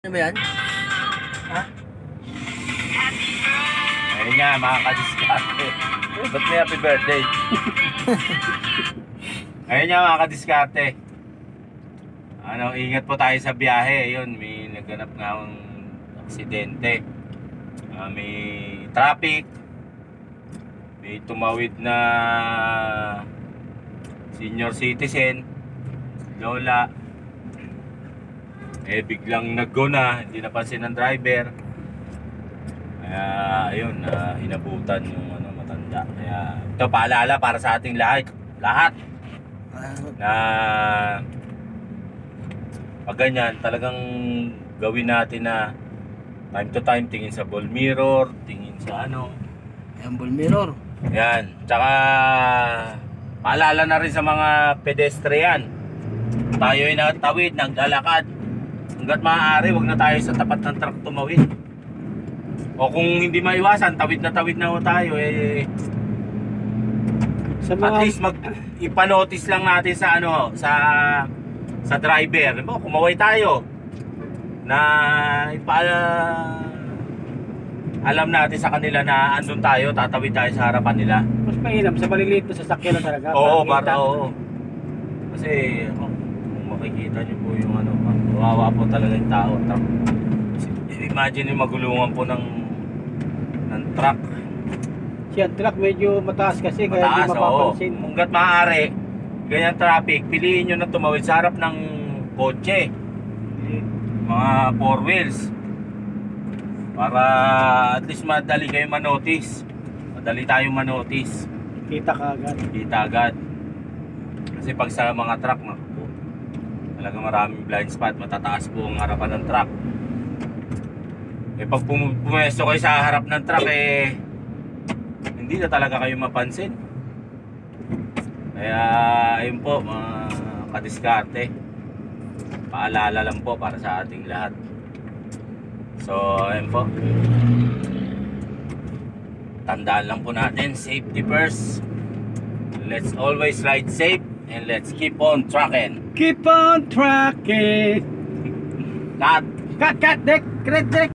Ano ba yan? Ha? Ayun nga, mga kadiskarte. Ba't may happy birthday? Ayun nga, mga kadiskarte. Ingat po tayo sa biyahe. Ayun, may nagganap nga akong aksidente. May traffic. May tumawid na senior citizen, lola. Biglang nag-go na, hindi napansin ng driver. Kaya ayun, hinabutan yung matanda. Kaya ito paalala para sa ating lahat na pag ganyan talagang gawin natin na time to time tingin sa ball mirror, tingin sa Ayan, ball mirror. yan, tsaka paalala na rin sa mga pedestrian, tayo ay natawid, naglalakad, hanggat maaari wag na tayo sa tapat ng truck tumawid. O kung hindi maiwasan, tawid na tayo Sa mga... at least ipanotice lang natin sa driver. Kumaway tayo na alam natin sa kanila na andun tayo, tatawid tayo sa harapan nila. Mas mainam sa maliliit na sasakyan na talaga. Oo, kasi kung makikita nyo po yung kawawa po talaga yung tao. Imagine yung magulungan po ng truck. Siya, truck medyo mataas kasi kaya hindi mapapansin. Hanggat maaari, ganyan traffic, piliin nyo na tumawid sa harap ng kotse, mga four wheels, para at least madali kayo manotice. Madali tayong manotice. Kita agad. Kasi pag sa mga truck, talaga maraming blind spot, matataas po ang harapan ng truck. Pag pumwesto kayo sa harap ng truck, hindi na talaga kayo mapansin. Kaya ayun po, mga kadiskarte, paalala lang po para sa ating lahat. So ayun po, tandaan lang po natin, safety first. Let's always ride safe and let's keep on trucking. Keep on trucking. Cut, Cut, Dick.